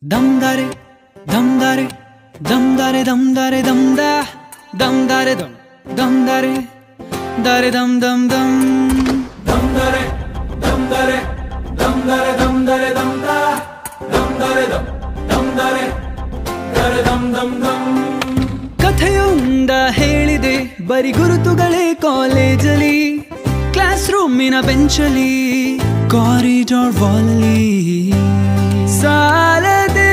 Damdare, damdare, damdare, damdare, damda, damdare, dam, damdare, dare, dam, dam, dam, damdare, damdare, damdare, damdare, damda, damdare, dam, damdare, dare, dam, dam, dam. ಕಥೆಯೊಂದ ಹೇಳಿದೆ ಬರಿ ಗುರುತುಗಳೇ ಕಾಲೇಜಲ್ಲಿ, class ರೂಮಿನ ಬೆಂಚಲ್ಲಿ, corridor ವಾಲಲ್ಲಿ ಸಾಲದೆ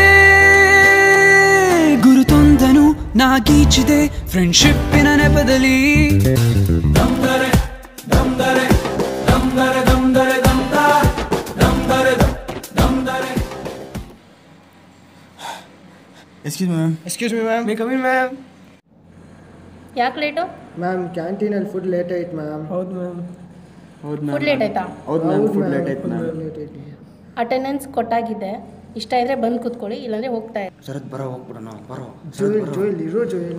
ಗುರುತೊಂದನು ನಾಗೀಚಿದೆ ಫ್ರೆಂಡ್ಶಿಪ್ಪಿನ ನೆಪದಲ್ಲಿ. ದಮ್ದರೆ ದಮ್ದರೆ ದಮ್ದರೆ ದಮ್ದರೆ ದಮ್ದ ದಮ್ದರೆ ದಮ್ದರೆ. Excuse me ma'am. Excuse me ma'am. May come in ma'am. ಯಾಕೆ ಲೇಟು? ಮ್ಯಾಮ್ ಕ್ಯಾಂಟೀನಲ್ಲಿ ಫುಡ್ ಲೇಟ್ ಆಯ್ತು ಮ್ಯಾಮ್. ಹೌದು ಮ್ಯಾಮ್. ಫುಡ್ ಲೇಟ್ ಆಯ್ತಾ? ಹೌದು ಮ್ಯಾಮ್, ಫುಡ್ ಲೇಟ್ ಆಯ್ತು ಮ್ಯಾಮ್. ಅಟೆಂಡೆನ್ಸ್ ಕೊಟ್ಟಾಗಿದೆ, ಇಷ್ಟ ಇದ್ರೆ ಬಂದು ಕೂತ್ಕೊಳ್ಳಿ, ಇಲ್ಲಾಂದ್ರೆ ಹೋಗ್ತಾ ಇದೆ. ಶರತ್ ಬರೋ ಹೋಗ್ಬಿಡೋಣ, ಬರೋ. ಜೋಯಿಲ್ ಇರೋ ಜೋಯಿಲ್.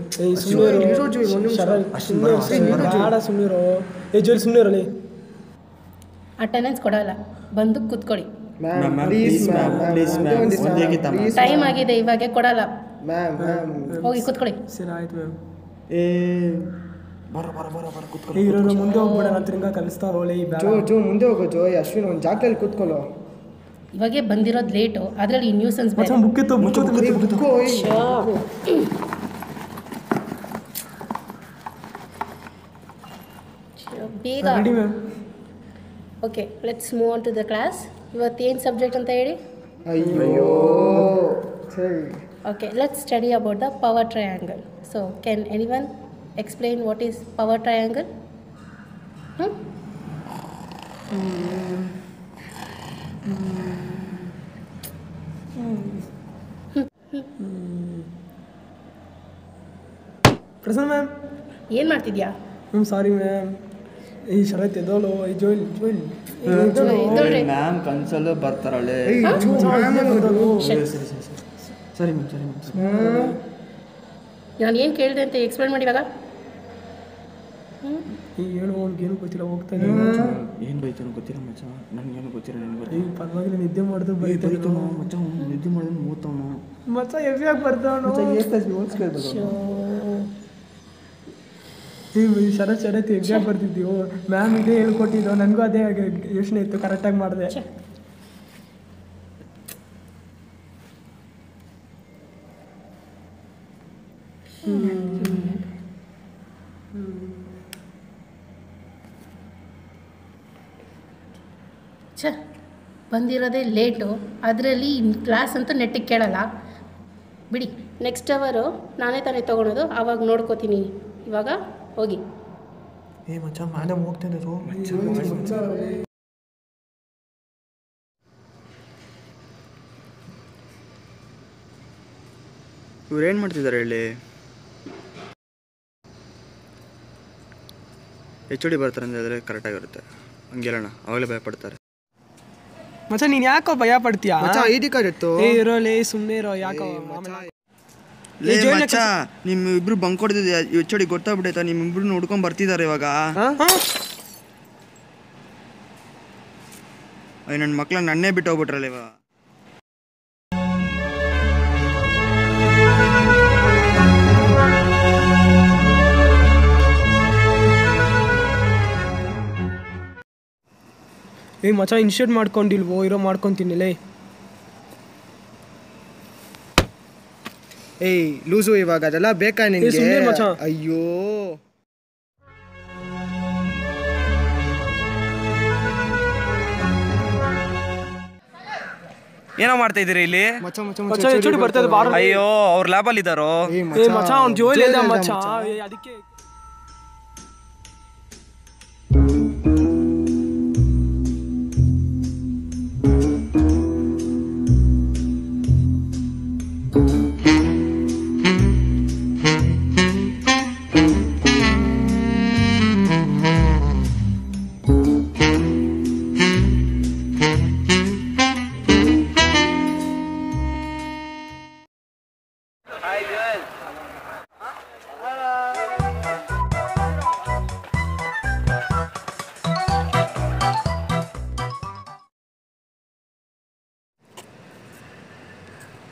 ಅಟೆಂಡೆನ್ಸ್ ಕೊಡಲ್ಲ, ಬಂದು ಕೂತ್ಕೊಳ್ಳಿ. ಟೈಮ್ ಆಗಿದೆ, ಇವಾಗ ಕೊಡಲ್ಲ. ಹೋಗಿ ಕೂತ್ಕೊಳ್ಳಿ. ಸರಿ ಆಯ್ತು ಮ್ಯಾಮ್. ಬರೋ ಬರೋ ಬರೋ ಬರೋ ಕೂತ್ಕೊಳ್ಳಿ. ಇರೋರು ಮುಂದೆ ಹೋಗ್ಬಿಡೋಣ ಅಂತ ಹಿಂಗ ಕಲಿಸ್ತಾರ. ಒಳ್ಳೆ ಜೋ ಮುಂದೆ ಹೋಗೋ ಜೋ. ಅಶ್ವಿನ್ ಒಂದು ಜಾಗದಲ್ಲಿ ಕೂತ್ಕೊಳ್ಳೋ. ಇವಾಗೆ ಬಂದಿರೋದು ಲೇಟು, ಅದರಲ್ಲಿ ಈ ನ್ಯೂಸನ್ಸ್ ಬುಕ್ ಬೇಗ. Okay, let's move on to the class. ಇವತ್ತೇನು ಸಬ್ಜೆಕ್ಟ್ ಅಂತ ಹೇಳಿ? ಅಯ್ಯೋ ಸರಿ. Okay, let's study about the power triangle. So, can anyone explain what is power triangle? Prasanna ma'am. ಏನು ಮಾಡ್ತಿದ್ಯಾ? Sorry ma'am. ಈ ಶರತ್ ಎದೋಳು. ಈ ಜೋಯಿಲ್ ಮ್ಯಾಮ್ ಕನ್ಸಲ್ಲೂ ಬರ್ತಾರಳೆ. ಸರಿ ಮ್ಯಾಮ್, ಸರಿ ಮ್ಯಾಮ್. ನಾನು ಏನು ಕೇಳಿದೆ ಅಂತ ಎಕ್ಸ್ಪ್ಲೇನ್ ಮಾಡಿ ಇವಾಗ. ಏನು ಅವ್ನಿಗೇನು ಗೊತ್ತಿಲ್ಲ, ಹೋಗ್ತಾನೆ. ಏನು ಬೈತಾನೋ ಗೊತ್ತಿಲ್ಲ ಮಚ್ಚ, ನನಗೇನು ಗೊತ್ತಿಲ್ಲ. ನನಗೆ ಪರವಾಗಿಲ್ಲ, ನಿದ್ದೆ ಮಾಡಿದ್ರು ಬೈತಾನ ಮಚ್ಚ. ನಿದ್ದೆ ಮಾಡಿದ್ರೆ ಮೂತವನು ಮಚ್ಚ. ಹೆವಿಯಾಗಿ ಬರ್ತಾವನು. ಶರತ್ ಹೆವಿಯಾಗಿ ಬರ್ತಿದ್ದೀವಿ. ಮ್ಯಾಮ್ ಇದೇ ಹೇಳ್ಕೊಟ್ಟಿದ್ದು, ನನಗೂ ಅದೇ ಯೋಚನೆ ಇತ್ತು, ಕರೆಕ್ಟಾಗಿ ಮಾಡಿದೆ. ಬಂದಿರೋದೇ ಲೇಟು, ಅದರಲ್ಲಿ ಕ್ಲಾಸ್ ಅಂತೂ ನೆಟ್ಟಿಗೆ ಕೇಳಲ್ಲ. ಬಿಡಿ, ನೆಕ್ಸ್ಟ್ ಅವರು ನಾನೇ ತಾನೇ ತೊಗೊಳೋದು, ಆವಾಗ ನೋಡ್ಕೋತೀನಿ. ಇವಾಗ ಹೋಗಿ. ಮಚ್ಚ ಮೇಡಮ್ ಹೋಗ್ತೇನೆ. ಇವ್ರು ಏನು ಮಾಡ್ತಿದ್ದಾರೆ ಹೇಳಿ? HOD ಬರ್ತಾರೆ ಅಂತ ಹೇಳಿದ್ರೆ ಕರೆಕ್ಟಾಗಿರುತ್ತೆ. ಹಂಗೆ ಹೇಳೋಣ, ಅವಾಗಲೇ ಭಯ ಪಡ್ತಾರೆ. ಮಚ್ಚ ನೀನು ಯಾಕೋ ಭಯ ಪಡ್ತೀಯಾ? ID ಕಾರ್ಡ್ ಇತ್ತು. ಇರೋಲೇ ಸುಮ್ಮನೆ ಇರೋ. ಯಾಕೋ ಮಚ್ಚ, ನಿಮ್ಮ ಇಬ್ರು ಬಂಕ್ ಹೊಡೆದಿದ್ಯಾ? HOD ಗೊತ್ತಾಗ್ಬಿಟ್ಟೈತಾ? ನಿಮ್ಮಿಬ್ರು ನೋಡ್ಕೊಂಡ್ ಬರ್ತಿದ್ದಾರೆ ಇವಾಗ. ನನ್ನ ಮಕ್ಳನ್ನ ನನ್ನೇ ಬಿಟ್ಟು ಹೋಗ್ಬಿಟ್ರಲ್ಲ ಇವಾಗ. ಮಚ್ಚ ಇನ್ಶರ್ಟ್ ಮಾಡ್ಕೊಂಡಿಲ್ವೋ? ಇರೋ ಮಾಡ್ಕೊತೀನಿಲೇ. ಲೂಸು ಇವಾಗ ಅದೆಲ್ಲ ಬೇಕಾ ನಿನಗೆ? ಅಯ್ಯೋ ಏನೋ ಮಾಡ್ತಾ ಇದೀರಿ ಇಲ್ಲಿ? ಅಯ್ಯೋ, ಅವ್ರ ಲ್ಯಾಬಲ್ಲಿ ಇದ್ದಾರೋ? ಮಚ್ಚ ಅವ್ನು ಜೋಯಿಲ್ ಇದ್ದ ಮಚ್ಚ, ಅದಕ್ಕೆ.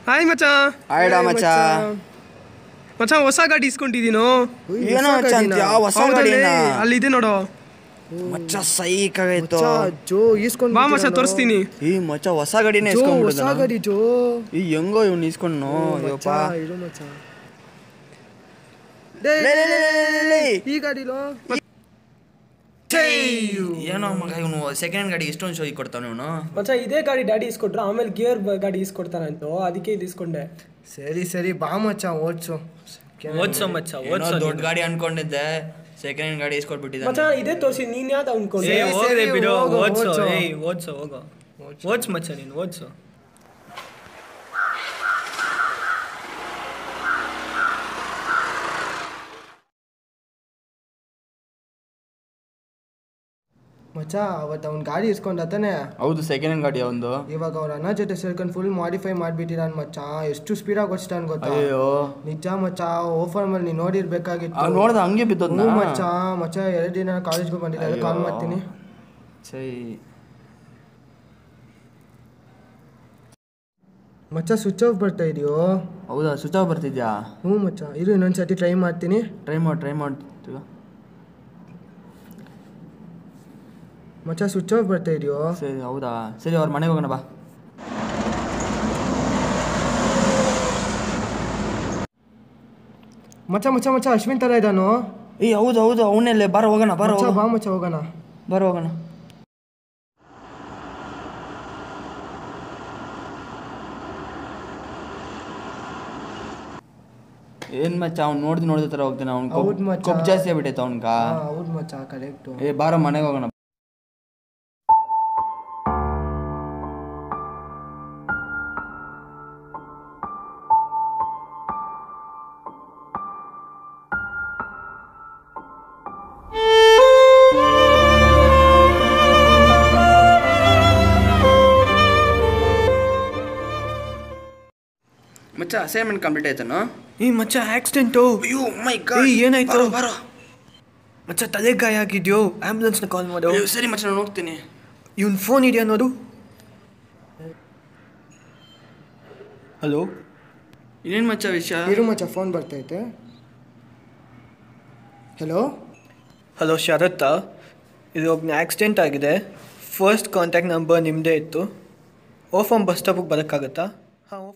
ಹಾಯ್ ಮಚ್ಚ. ಆಯ್ಡ ಮಚ್ಚ. ಮಚ್ಚ ಹೊಸ ಗಾಡಿ ಇಸ್ಕೊಂಡಿದ್ದೀನೋ. ಏನೋ ಮಚ್ಚ ಅಂತ್ಯಾ ಹೊಸ ಗಾಡಿನ? ಅಲ್ಲಿದೆ ನೋಡು ಮಚ್ಚ ಸೈಕ್ ಆಗೈತು. ಜೋ ಇಸ್ಕೊಂಡು ಬಾ ಮಚ್ಚ ತೋರಿಸ್ತೀನಿ. ಈ ಮಚ್ಚ ಹೊಸ ಗಾಡಿನೇ ಇಸ್ಕೊಂಡ್ಬಿಡ್ದ. ಹೊಸ ಗಾಡಿ ಜೋ. ಈ ಹೆಂಗೋ ಇವ್ನು ಇಸ್ಕೊಂಡು ಅಯ್ಯಪ್ಪ. ಇರು ಮಚ್ಚ. ಈ ಗಾಡಿಲೋ ಏನೋ ಮಗ ಇವನು ಸೆಕೆಂಡ್ ಹ್ಯಾಂಡ್ ಗಾಡಿ ಇಷ್ಟೊಂದು ಶೋ ಕೊಡ್ತಾನೆ ಇವನು. ಮಚ್ಚ ಇದೇ ಗಾಡಿ ಡ್ಯಾಡಿ ಇಸ್ಕೊಟ್ರು, ಆಮೇಲೆ ಗೇರ್ ಗಾಡಿ ಇಸ್ಕೊಡ್ತಾರಂತ, ಅದಕ್ಕೆ ಇದು ಇಸ್ಕೊಂಡೆ. ಸರಿ ಬಾ ಮಚ್ಚ ಓಡ್ಸು ಮಚ್ಚ ದೊಡ್ಡ ಗಾಡಿ ಅನ್ಕೊಂಡಿದ್ದೆ, ಸೆಕೆಂಡ್ ಹ್ಯಾಂಡ್ ಗಾಡಿ ಇಸ್ಕೊಟ್ಬಿಟ್ಟಿದ್ದೆ. ಮಚ್ಚ ಇದೇ ತೋರಿಸಿ, ನೀನ್ ಯಾವ್ದು ಅನ್ಕೊಂಡೆ? ಓದ್ಸು ಮಚ್ಚ, ನೀನು ಓದ್ಸು. ಮಚ್ಚ ಅವತ್ತು ಅವ್ನ ಗಾಡಿ ಇಸ್ಕೊಂಡ ತಾನೆ? ಹೌದು ಸೆಕೆಂಡ್ ಹ್ಯಾಂಡ್ ಗಾಡಿ ಒಂದು. ಇವಾಗ ಅವ್ರ ಅಣ್ಣ ಜೊತೆ ಸೇರ್ಕೊಂಡು ಫುಲ್ ಮಾಡಿಫೈ ಮಾಡಿಬಿಟ್ಟಿರಾನ್ ಮಚ್ಚ. ಎಷ್ಟು ಸ್ಪೀಡಾಗಿ ಓಡಿಸ್ತಾನ ಗೊತ್ತಾ? ಅಯ್ಯೋ ನಿಜ ಮಚ್ಚ. ಓಫರ್ ಮೇಲೆ ನೀನು ನೋಡಿರ್ಬೇಕಾಗಿತ್ತು. ನೋಡ್ದ ಹಂಗೆ ಬಿದ್ದೋದ್ ಮಚ್ಚ. 2 ದಿನ ಕಾಲೇಜ್ಗೆ ಬಂದಿದ್ದೆ, ಕಾಲ್ ಮಾಡ್ತೀನಿ. ಮಚ್ಚ ಸ್ವಿಚ್ ಆಫ್ ಬರ್ತಾ ಇದೆಯೋ? ಹೌದಾ ಸ್ವಿಚ್ ಆಫ್ ಬರ್ತಿದ್ಯಾ? ಹ್ಞೂ ಮಚ್ಚ, ಇರು ಇನ್ನೊಂದ್ಸತಿ ಟ್ರೈ ಮಾಡ್ತೀನಿ. ಟ್ರೈ ಮಾಡ್ತೀವಿ ಮಚ್ಚ. ಸ್ವಿಚ್ ಆಫ್ ಬರ್ತಾ ಇದೆಯೋ? ಸರಿ ಹೌದಾ, ಸರಿ ಅವ್ರ ಮನೆಗೆ ಹೋಗೋಣ ಬಾ. ಮಚ್ಚ ಅಶ್ವಿನ್ ಥರ ಇದ್ದಾನೋ? ಹೌದು ಅವನಲ್ಲೇ. ಬಾರ ಹೋಗೋಣ ಬಾ ಮಚ್ಚ ಹೋಗೋಣ. ಹೋಗೋಣ. ಏನ್ ಮಚ್ಚ ಅವ್ನು ನೋಡಿದ ತರ ಹೋಗ್ತಾನೆ. ಅವ್ನು ಕೊಬ್ಬು ಜಾಸ್ತಿ ಆಗ್ಬಿಟ್ಟೈತೆ ಅವ್ನ್ಗ. ಹೌದು ಮಚ್ಚ ಕರೆಕ್ಟು. ಬಾರ ಮನೆಗೆ ಹೋಗೋಣ. ಮಚ್ಚ ಅಸೈನ್ಮೆಂಟ್ ಕಂಪ್ಲೀಟ್ ಆಯ್ತಾನೋ? ಈ ಮಚ್ಚ ಆಕ್ಸಿಡೆಂಟು. ಅಯ್ಯೋ ಮೈ ಗಾಡ್. ಏನಾಯ್ತು? ಬಾರೋ ಮಚ್ಚ ತಲೆ ಗಾಯ ಆಗಿದ್ಯೋ, ಆಂಬುಲೆನ್ಸ್ನ ಕಾಲ್ ಮಾಡು. ಸರಿ ಮಚ್ಚ ನಾನು ಹೋಗ್ತೀನಿ. ಇವನ್ ಫೋನ್ ಇದೆಯಾ ನೋಡು. ಹಲೋ ಇನ್ನೇನು ಮಚ್ಚ ವಿಷಯ? ಇರು ಮಚ್ಚ, ಫೋನ್ ಬರ್ತೈತೆ. ಹಲೋ ಶರತ್ತಾ? ಇದು ಒಬ್ಬನ ಆಕ್ಸಿಡೆಂಟ್ ಆಗಿದೆ. ಫಸ್ಟ್ ಕಾಂಟ್ಯಾಕ್ಟ್ ನಂಬರ್ ನಿಮ್ಮದೇ ಇತ್ತು. ಓಫಾಮ್ ಬಸ್ ಸ್ಟಾಪಿಗೆ ಬರೋಕ್ಕಾಗತ್ತಾ? ಹಾಂ ಓಫಾಮ್.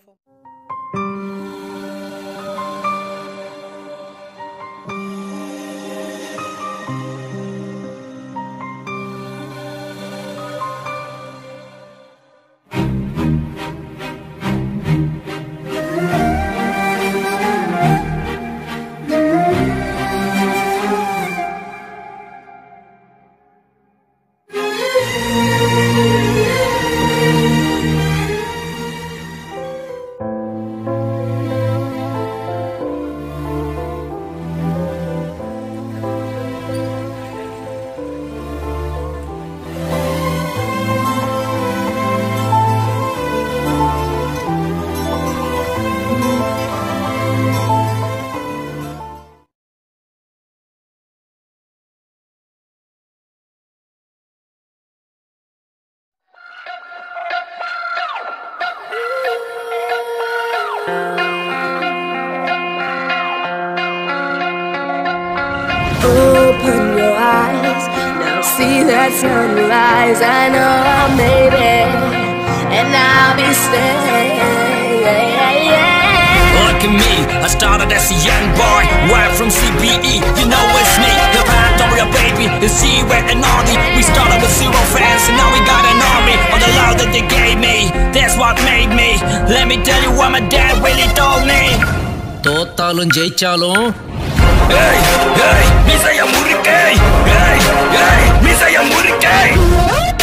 Open your eyes, now see that sunrise. I know I made it, and I'll be staying. Look at me, I started as a young boy, right from CBE, you know it's me. The Pandora baby, the Z-Way and Audi. We started with 0 fans and now we got an army. All the love that they gave me, that's what made me. Let me tell you what my dad really told me. தோத்தாலும் ஜெயிச்சாலும் hey hey மிசைய முறுக்கே hey hey மிசைய முறுக்கே